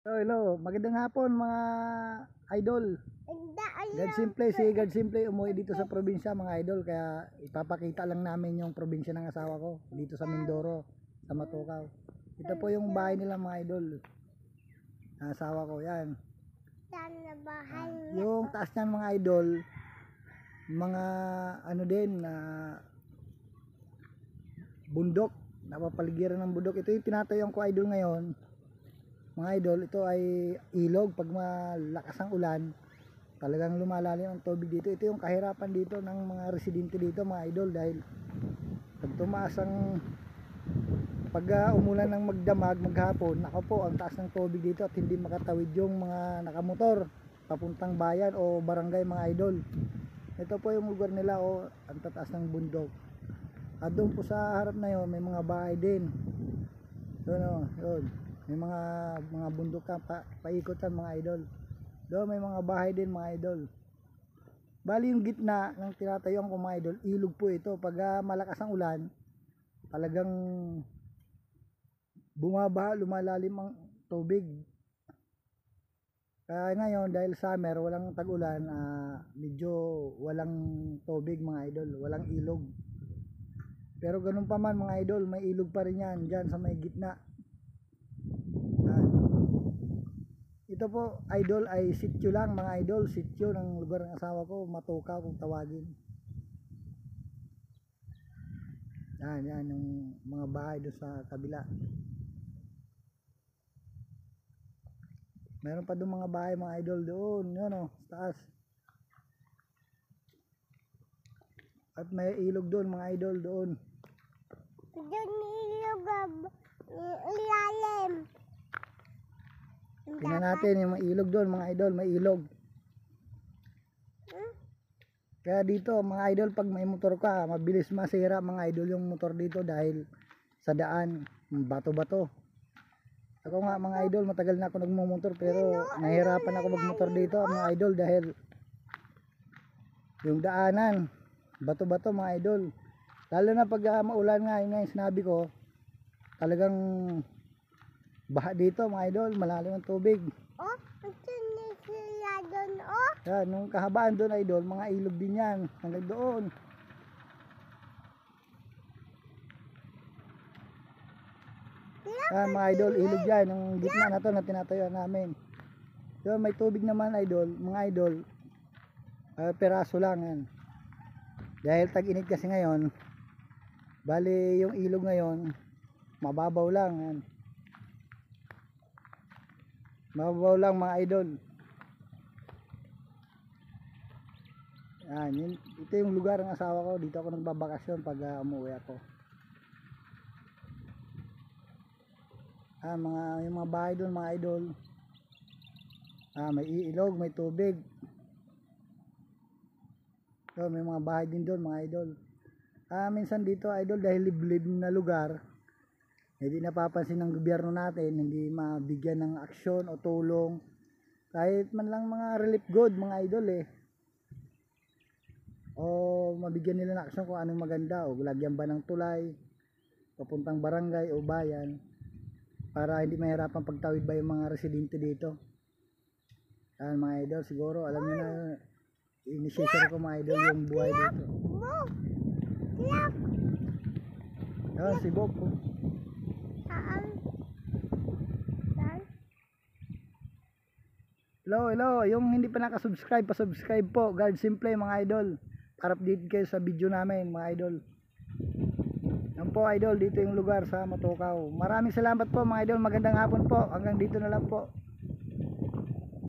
Hello, magandang hapon mga idol. God Simple, si God Simple umuwi dito sa probinsya mga idol, kaya ipapakita lang namin yung probinsya ng asawa ko dito sa Mindoro, sa Matukaw. Ito po yung bahay nila mga idol. Ang asawa ko, yan. Yung taas niyan mga idol, mga ano din na bundok, napapaligiran ng bundok. Ito yung tinatayuan ko idol ngayon. Mga idol, ito ay ilog. Pag malakas ang ulan, talagang lumalalim ang tubig dito. Ito yung kahirapan dito ng mga residente dito mga idol, dahil pag tumaas ang umulan ng magdamag maghapon, nako po, ang taas ng tubig dito at hindi makatawid yung mga nakamotor papuntang bayan o barangay mga idol. Ito po yung lugar nila, ang tataas ng bundok. At doon po sa harap na yon may mga bahay din. Yun, yun. May mga bundok ka paikutan mga idol. Doon may mga bahay din mga idol. Bali yung gitna ng tinatayuan ko mga idol, ilog po ito. Pag malakas ang ulan, talagang bumabaha, lumalalim ang tubig. Kaya ngayon dahil summer, walang tag-ulan, medyo walang tubig mga idol, walang ilog. Pero ganun pa man mga idol, may ilog pa rin yan dyan sa may gitna. Ito po idol ay sityo lang mga idol, sityo ng lugar ng asawa ko, Matukaw kung tawagin. Yan yung mga bahay doon sa kabila. Meron pa doon mga bahay mga idol doon, yun sa taas. At may ilog doon mga idol doon. Doon ilog, ilalim. Tingnan natin yung mga ilog doon mga idol, may ilog. Kaya dito mga idol, pag may motor ka, mabilis masira mga idol yung motor dito dahil sa daan, bato-bato. Ako nga mga idol, matagal na ako nagmumotor pero nahirapan ako magmotor dito mga idol dahil yung daanan, bato-bato mga idol. Lalo na pag maulan nga, yun nga yung sinabi ko, talagang baha dito mga idol, malalim ang tubig. Sila doon, Yan, nung kahabaan doon idol, mga ilog din yan, hanggang doon. Yan mga idol, ilog yan, yung gitna na to na tinatayuan namin. So may tubig naman idol, mga idol, peraso lang yan. Dahil tag-init kasi ngayon, bali yung ilog ngayon, mababaw lang yan. Mababaw lang mga idol. Yan, ito yung lugar ng asawa ko, dito ako nagbabakasyon pag umuwi ako. Yung mga bahay doon mga idol, may ilog, may tubig. So may mga bahay din doon mga idol. Minsan dito idol, dahil liblib na lugar, hindi napapansin ng gobyerno natin, hindi mabigyan ng aksyon o tulong, kahit man lang mga relief good mga idol o mabigyan nila ng aksyon kung anong maganda, o lagyan ba ng tulay papuntang barangay o bayan para hindi mahirapan pagtawid ba yung mga residente dito. Yan mga idol, siguro alam niyo na, inisishare ko mga idol yung buhay dito. Yan si Bob po. Hello, yung hindi pa nakasubscribe, pa-subscribe po, God Simple mga idol, para update kayo sa video namin mga idol. Yan po idol, dito yung lugar sa Matukaw. Maraming salamat po mga idol, magandang hapon po, hanggang dito na lang po.